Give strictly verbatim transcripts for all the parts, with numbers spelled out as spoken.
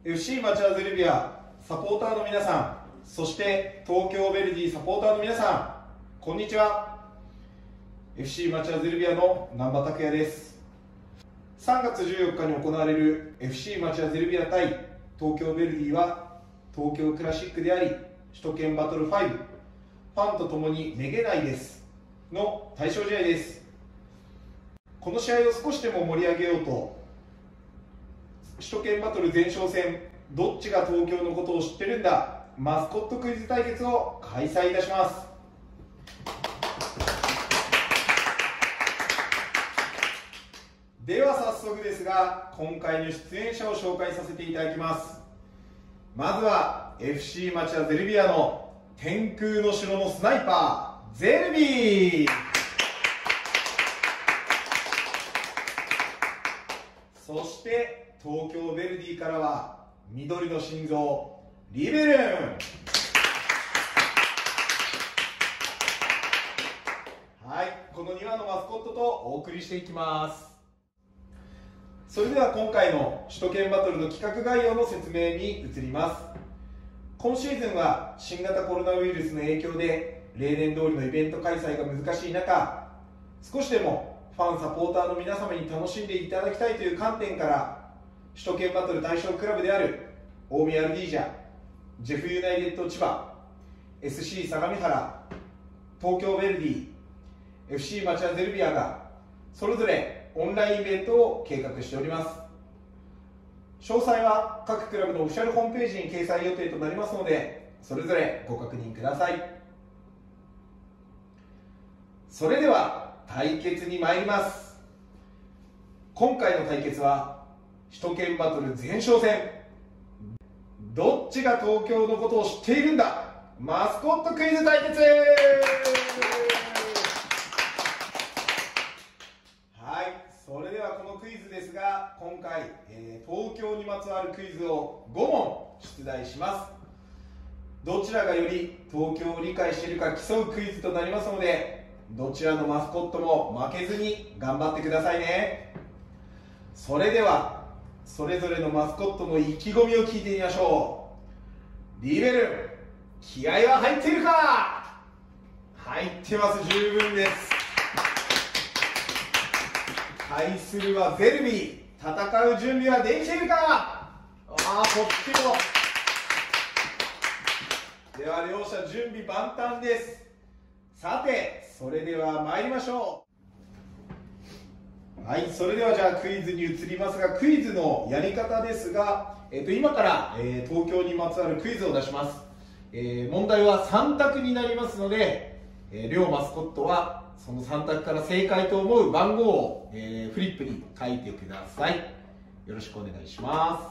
エフシー 町田ゼルビアサポーターの皆さん、そして東京ヴェルディサポーターの皆さん、こんにちは。 エフシー 町田ゼルビアの難波拓也です。さんがつじゅうよっかに行われる エフシー 町田ゼルビア対東京ヴェルディは東京クラシックであり、首都圏バトルファイブ、ファンと共にめげないですの対象試合です。この試合を少しでも盛り上げようと、首都圏バトル前哨戦、どっちが東京のことを知ってるんだマスコットクイズ対決を開催いたします。では早速ですが、今回の出演者を紹介させていただきます。まずは エフシー 町田ゼルビアの天空の城のスナイパー、ゼルビー。そして東京ヴェルディからは緑の心臓、リベルン。はい、このにわのマスコットとお送りしていきます。それでは今回の首都圏バトルの企画概要の説明に移ります。今シーズンは新型コロナウイルスの影響で例年通りのイベント開催が難しい中、少しでもファンサポーターの皆様に楽しんでいただきたいという観点から、首都圏バトル対象クラブである近江アルディージャ、ジェフユナイテッド千葉、 エスシー 相模原、東京ヴェルディ、 エフシー 町田ゼルビアがそれぞれオンラインイベントを計画しております。詳細は各クラブのオフィシャルホームページに掲載予定となりますので、それぞれご確認ください。それでは対決に参ります。今回の対決は首都圏バトル前哨戦、どっちが東京のことを知っているんだマスコットクイズ対決。はい、それではこのクイズですが、今回、えー、東京にまつわるクイズをごもん出題します。どちらがより東京を理解しているか競うクイズとなりますので、どちらのマスコットも負けずに頑張ってくださいね。それではそれぞれのマスコットの意気込みを聞いてみましょう。リベルン、気合は入っているか？入ってます。十分です。対するはゼルビー、戦う準備はできているか？ああ、こっちも。では両者準備万端です。さて、それでは参りましょう。はい、それではじゃあクイズに移りますが、クイズのやり方ですが、えー、と今から、えー、東京にまつわるクイズを出します。えー、問題はさん択になりますので、えー、両マスコットはそのさん択から正解と思う番号を、えー、フリップに書いてください。よろしくお願いします。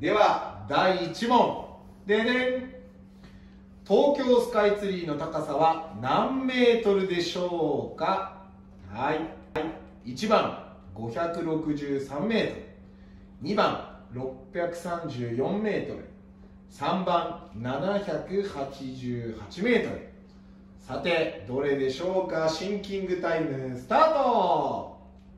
ではだいいち問、ででん。東京スカイツリーの高さは何メートルでしょうか？はい、いちばんごひゃくろくじゅうさんメートル、にばんろっぴゃくさんじゅうよんメートル、さんばんななひゃくはちじゅうはちメートル。さてどれでしょうか？シンキングタイムスタート。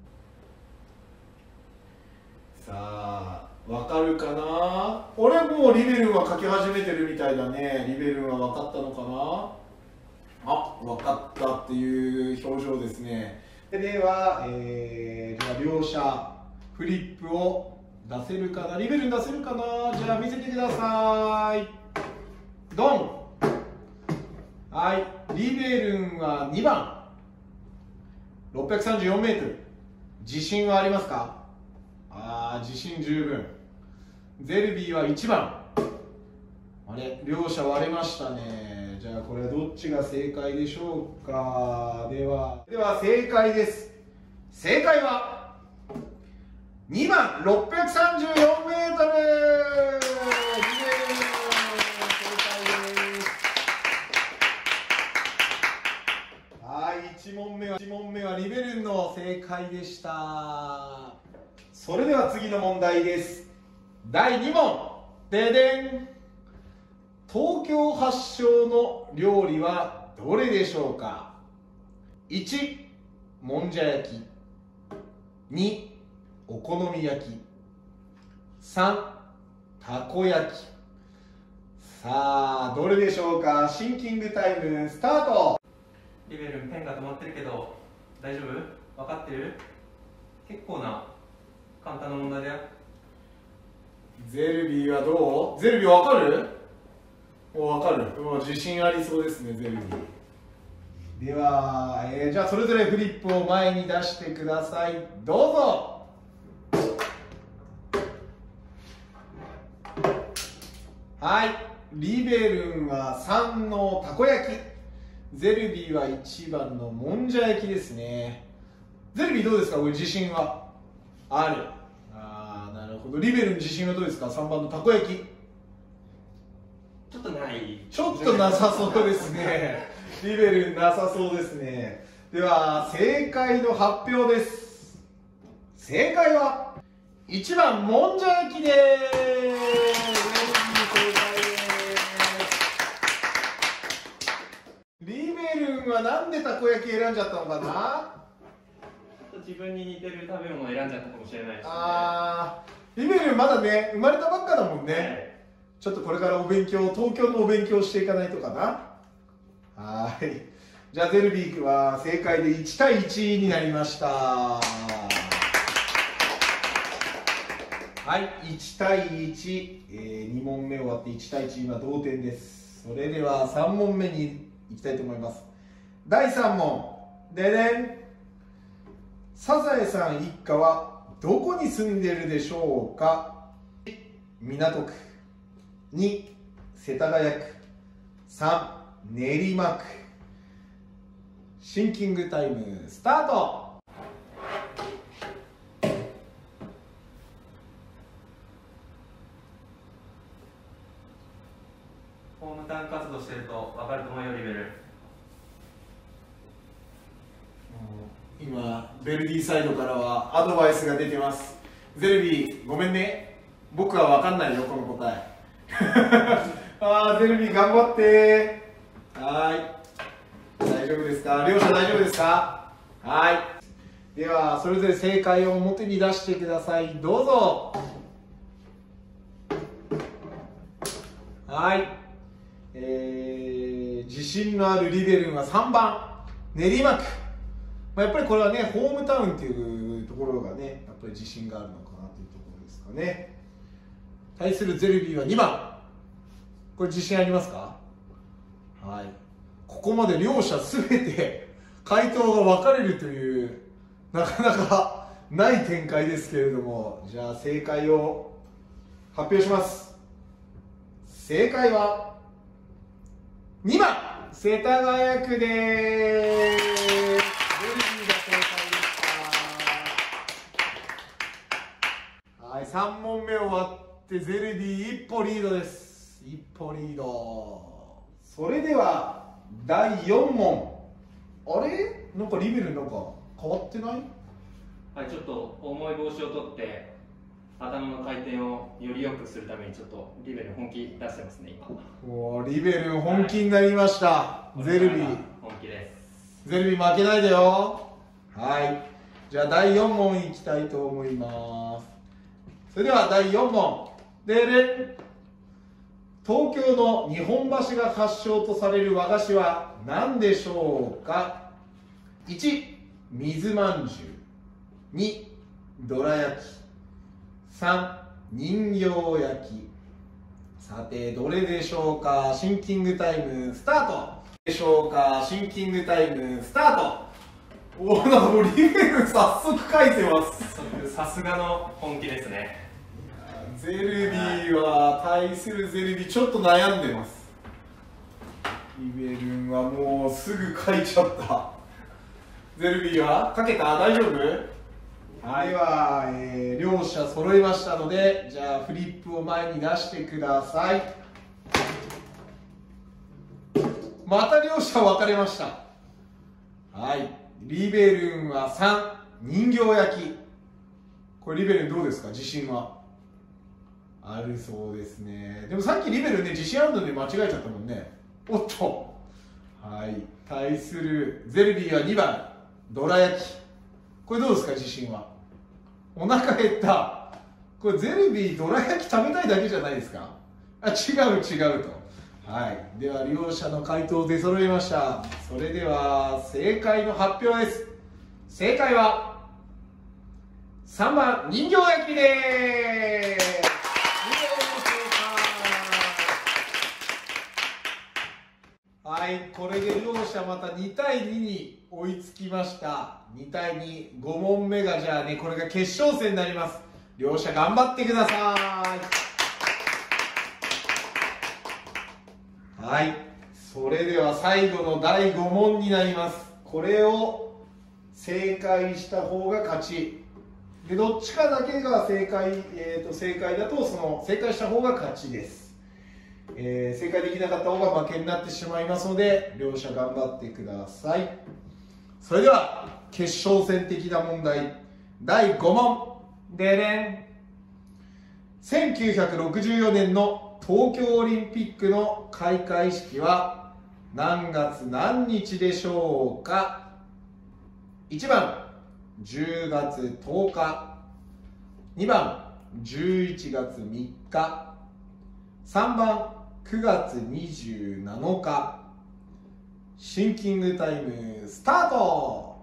さあわかるかな？俺もうリベルンは書き始めてるみたいだね。リベルンは分かったのかな？あ、分かったっていう表情ですね。では、えー、じゃあ両者フリップを出せるかな？リベルン出せるかな？じゃあ見せてください。ドン。はい、リベルンはにばんろっぴゃくさんじゅうよんメートル。自信はありますか？ああ、自信十分。ゼルビーはいちばん。あれ、両者割れましたね。じゃあこれはどっちが正解でしょうか？ではでは正解です。正解はにばんろっぴゃくさんじゅうよんメートル。いち問目は、いち問目はリベルンの正解でした。それでは次の問題です。だいに問、ででん。東京発祥の料理はどれでしょうか？いち、もんじゃ焼き。に、お好み焼き。さん、 たこ焼き。さあどれでしょうか。シンキングタイムスタート。 リベルペンが止まってるけど大丈夫？分かってる？結構な簡単な問題だよ。 ゼルビーはどう？ゼルビー分かる？お、分かる。もう自信ありそうですね、ゼルビー。では、えー、じゃあそれぞれフリップを前に出してください。どうぞ。はい、リベルンはさんのたこ焼き、ゼルビーはいちばんのもんじゃ焼きですね。ゼルビーどうですか？これ自信はある。ああ、なるほど。リベルン自信はどうですか？さんばんのたこ焼き。 ちょっとない。 ちょっとなさそうですね。リベルンなさそうですね。では正解の発表です。正解はいちばんもんじゃ焼きです。リベルンはなんでたこ焼き選んじゃったのかな。 ちょっと自分に似てる食べ物を選んじゃったかもしれないですね。 あー、リベルンまだね生まれたばっかだもんね、はい、ちょっとこれからお勉強、東京のお勉強していかないとかな。はい、じゃあゼルビーは正解でいちたいいちになりました。はい、いちたいいち、えー、にもんめ終わっていちたいいち、今同点です。それではさんもんめにいきたいと思います。だいさんもん、ででん。サザエさん一家はどこに住んでいるでしょうか。い港区、に世田谷区、さん練馬区。シンキングタイムスタート。 ホームタウン活動してると分かると思うよ、リベル。 今ベルディサイドからはアドバイスが出てます。ゼルビーごめんね、僕は分かんないよこの答え。あー、ゼルビー頑張って。はい、大丈夫ですか？両者大丈夫ですか？はい、ではそれぞれ正解を表に出してください。どうぞ。はい、えー、自信のあるリベルンはさんばん練馬区。まあ、やっぱりこれはね、ホームタウンっていうところがね、やっぱり自信があるのかなというところですかね。対するゼルビーはにばん。これ自信ありますか？はい。ここまで両者すべて回答が分かれるという、なかなかない展開ですけれども、じゃあ正解を発表します。正解はにばん世田谷区でーす。はい、さんもんめ終わってゼルビー一歩リードです。一歩リード。それではだいよんもん。あれ、なんかリベルなんか変わってない？ はい、ちょっと重い帽子を取って頭の回転をより良くするためにちょっとリベル本気出してますね今。 おー、リベル本気になりました、はい、ゼルビー本気です。 ゼルビー負けないでよ。はい、じゃあだいよんもんいきたいと思います。それではだいよんもん。でれん。東京の日本橋が発祥とされる和菓子は何でしょうか。いち水まんじゅう、にどら焼き、さん人形焼き。さてどれでしょうか。シンキングタイムスタート。でしょうか。シンキングタイムスタート。おお、なんかもうリベル早速書いてます。 さすがの本気ですね。 ゼルビーは対するゼルビーちょっと悩んでます。リベルンはもうすぐ書いちゃった。ゼルビーは書けた？大丈夫？はい、では、えー、両者揃いましたので、じゃあフリップを前に出してください。また両者分かれました。はい、リベルンはさん人形焼き。これリベルンどうですか？自信はあるそうですね。でもさっきリベルンね、自信あるので間違えちゃったもんね。おっと。はい、対するゼルビーはにばんどら焼き。これどうですか？自信は。お腹減った。 これゼルビーどら焼き食べたいだけじゃないですか？あ、違う違うと。はい、では両者の回答出揃いました。それでは正解の発表です。正解はさんばん人形焼きです。はい、これで両者またにたいにに追いつきました。にたいに、ごもんめがじゃあね、これが決勝戦になります。両者頑張ってください。はい、それでは最後のだいごもんになります。これを正解した方が勝ちで、どっちかだけが正解、えー、と正解だとその正解した方が勝ちです。えー、正解できなかった方が負けになってしまいますので、両者頑張ってください。それでは決勝戦的な問題だいごもんでれん。せんきゅうひゃくろくじゅうよねんの東京オリンピックの開会式は何月何日でしょうか？いちばんじゅうがつとおか、にばんじゅういちがつみっか、さんばんくがつにじゅうなのか。シンキングタイムスタート。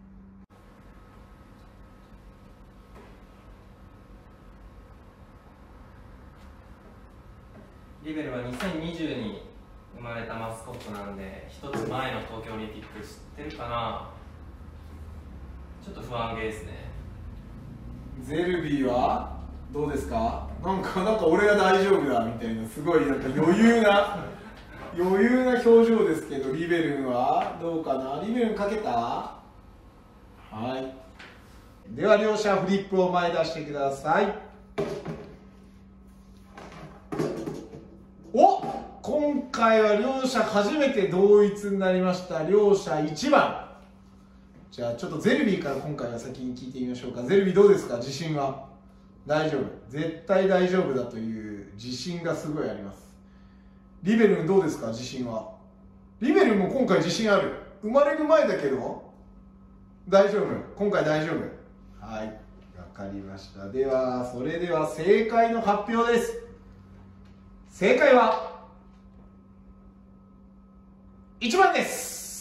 リベルはにせんにじゅうに生まれたマスコットなんで、一つ前の東京オリンピック知ってるかな。ちょっと不安げですね。 ゼルビーはどうですか？なんかなんか俺は大丈夫だみたいな、すごいなんか余裕な余裕な表情ですけど、リベルンはどうかな？リベルンかけた？はい、では両者フリップを前出してください。お、今回は両者初めて同一になりました。両者いちばん。じゃあちょっとゼルビーから今回は先に聞いてみましょうか。ゼルビーどうですか？自信は？大丈夫、絶対大丈夫だという自信がすごいあります。リベルンどうですか？自信は？リベルンも今回自信ある？生まれる前だけど大丈夫、今回大丈夫。はい、わかりました。ではそれでは正解の発表です。正解はいちばんです。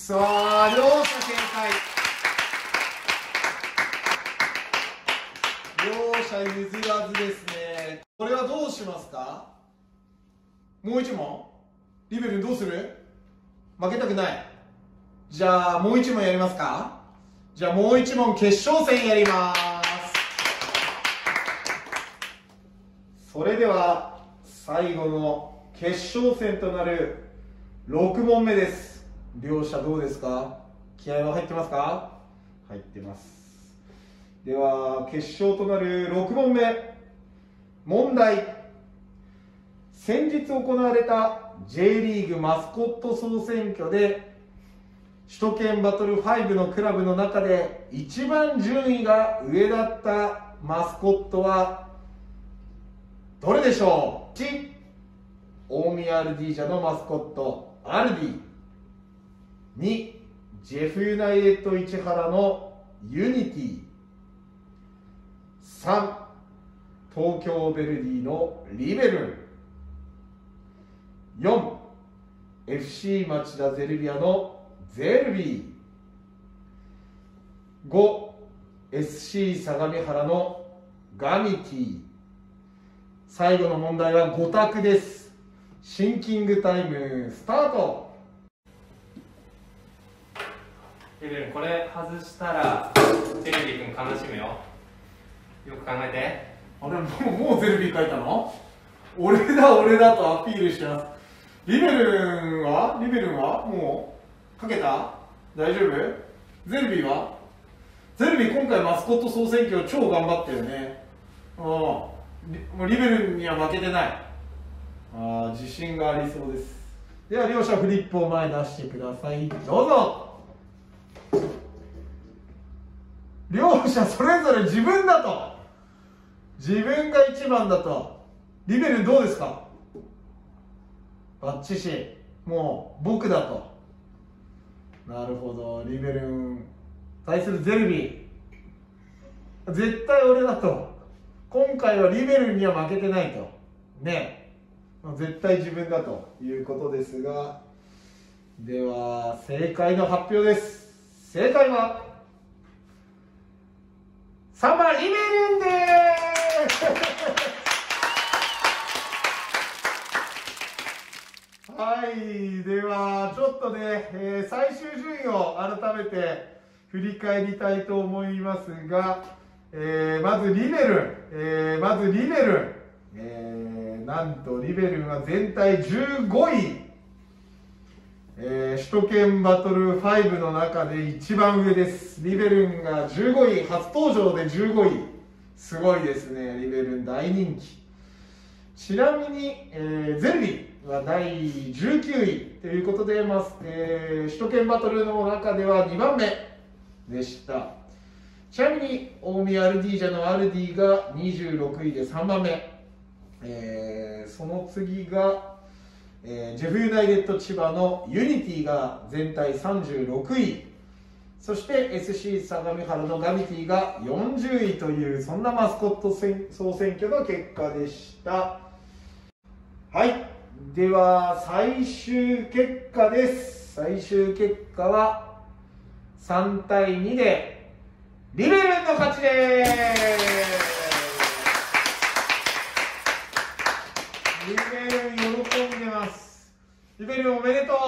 さあ両者正解。両者譲らずですね。これはどうしますか？もう一問？リベルンどうする？負けたくない。じゃあもう一問やりますか？じゃあもう一問決勝戦やります。それでは最後の決勝戦となるろくもんめです。両者どうですか？気合は入ってますか？入ってます。では決勝となるろくもんめ、問題。先日行われた ジェイ リーグマスコット総選挙で首都圏バトルファイブのクラブの中で一番順位が上だったマスコットはどれでしょう？いち、大宮アルディージャのマスコットアルディ。に、ジェフユナイテッド市原のユニティ。さん、東京ヴェルディのリベルン。よん、エフシー 町田ゼルビアのゼルビー。ご、エスシー 相模原のガミティ。最後の問題はご択です。シンキングタイムスタート。 リベルン、これ外したらゼルビー君悲しむよ。よく考えて。 あれ、もう、もうゼルビー書いたの？俺だ俺だとアピールしてます。リベルンはリベルンはもう書けた？大丈夫？ゼルビーは？ゼルビー今回マスコット総選挙超頑張ったよね。うん、もうリベルンには負けてない。あ、自信がありそうです。では両者フリップを前に出してください。どうぞ。両者それぞれ自分だと、自分が一番だと。リベルンどうですか？バッチシ、もう僕だと。なるほど。リベルン対するゼルビー、絶対俺だと。 今回はリベルには負けてないとね、絶対自分だということですが、では正解の発表です。正解はさんばんリベルンですはい、ではちょっとね、えー、最終順位を改めて振り返りたいと思いますが、えー、まずリベルン、えー、まずリベルン、えー、なんとリベルンは全体じゅうごい、えー、首都圏バトルファイブの中で一番上です。リベルンがじゅうごい、初登場でじゅうごい、すごいですね。リベルン大人気。ちなみに、えー、ゼルビはだいじゅうきゅういということで、まあえー、首都圏バトルの中ではにばんめでした。ちなみに大宮アルディージャのアルディがにじゅうろくいでさんばんめ、えー、その次が、えー、ジェフユナイテッド千葉のユニティが全体さんじゅうろくい、そして エスシー 相模原のガビティがよんじゅういという、そんなマスコット総選挙の結果でした。はい、では最終結果です。最終結果はさんたいにでリベルンの勝ちです。リベルン喜んでます。リベルンおめでと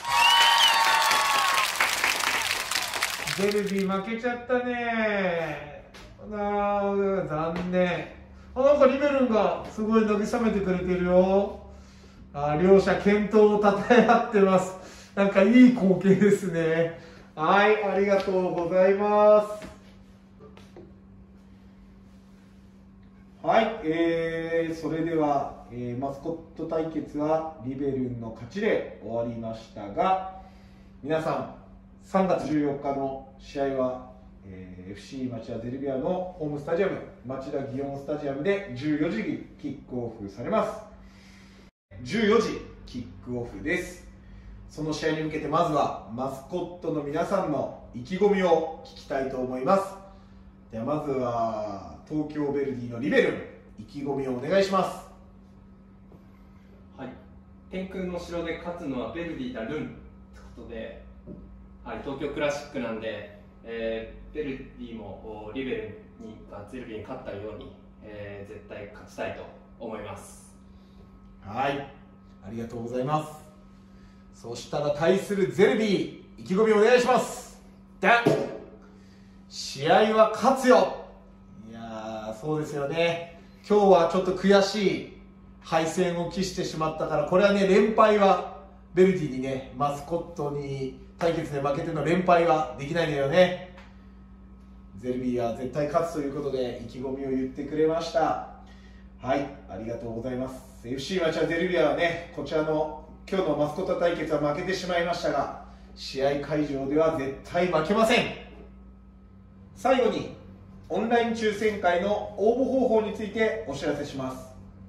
う。ゼルビー負けちゃったね。なあ、残念。あ、なんかリベルンがすごい慰めてくれてるよ。あ、両者健闘をたたえ合ってます。なんかいい光景ですね。はい、ありがとうございます。はい、えー、それでは、えー、マスコット対決はリベルンの勝ちで終わりましたが、皆さんさんがつじゅうよっかの試合は、えー、エフシー 町田ゼルビアのホームスタジアム町田祇園スタジアムでじゅうよじにキックオフされます。じゅうよじキックオフです。その試合に向けてまずはマスコットの皆さんの意気込みを聞きたいと思います。ではまずは東京ヴェルディのリベルン、意気込みをお願いします。 はい、天空の城で勝つのはヴェルディだルンということで、はい、東京クラシックなんで、えー、ヴェルディもリベルンにゼルビーに勝ったように、えー、絶対勝ちたいと思います。 はい、ありがとうございます。そしたら対するゼルビー、意気込みをお願いします。で、試合は勝つよ。いやー、そうですよね。今日はちょっと悔しい敗戦を喫してしまったから、これはね、連敗はヴェルディにね、マスコットに対決で負けての連敗はできないんだよね。ゼルビーは絶対勝つということで意気込みを言ってくれました。はい、ありがとうございます。エフシー 町田ゼルビアはね、こちらの今日のマスコット対決は負けてしまいましたが、試合会場では絶対負けません。最後にオンライン抽選会の応募方法についてお知らせします。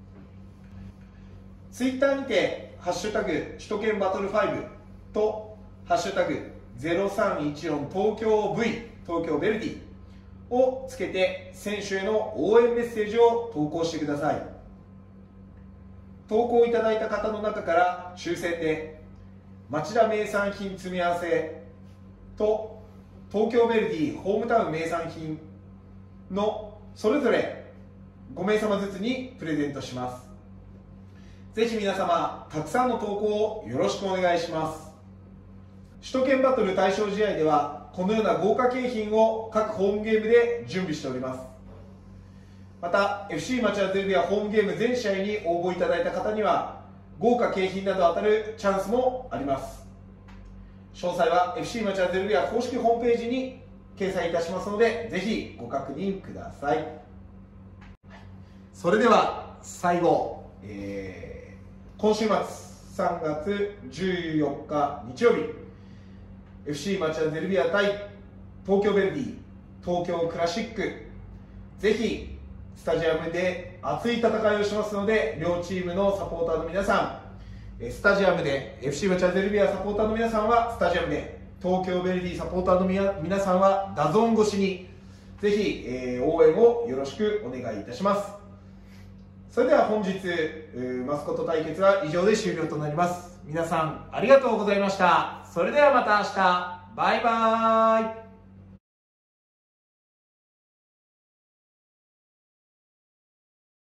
ツイッターにてハッシュタグ首都圏バトルファイブとハッシュタグゼロさんいちよん東京 V 東京ヴェルディをつけて選手への応援メッセージを投稿してください。投稿いただいた方の中から抽選で町田名産品詰め合わせと東京ヴェルディホームタウン名産品のそれぞれごめいさまずつにプレゼントします。ぜひ皆様たくさんの投稿をよろしくお願いします。首都圏バトル対象試合ではこのような豪華景品を各ホームゲームで準備しております。また エフシー 町田ゼルビアホームゲーム全試合に応募いただいた方には豪華景品など当たるチャンスもあります。詳細は エフシー 町田ゼルビア公式ホームページに掲載いたしますので、ぜひご確認ください。それでは最後、えー、今週末さんがつじゅうよっか日曜日、 エフシー 町田ゼルビア対東京ヴェルディ東京クラシック、ぜひスタジアムで熱い戦いをしますので、両チームのサポーターの皆さん、スタジアムで エフシー 町田ゼルビアサポーターの皆さんはスタジアムで、東京ヴェルディサポーターの皆さんはダゾーン越しにぜひ、えー、応援をよろしくお願いいたします。それでは本日マスコット対決は以上で終了となります。皆さんありがとうございました。それではまた明日、バイバーイ。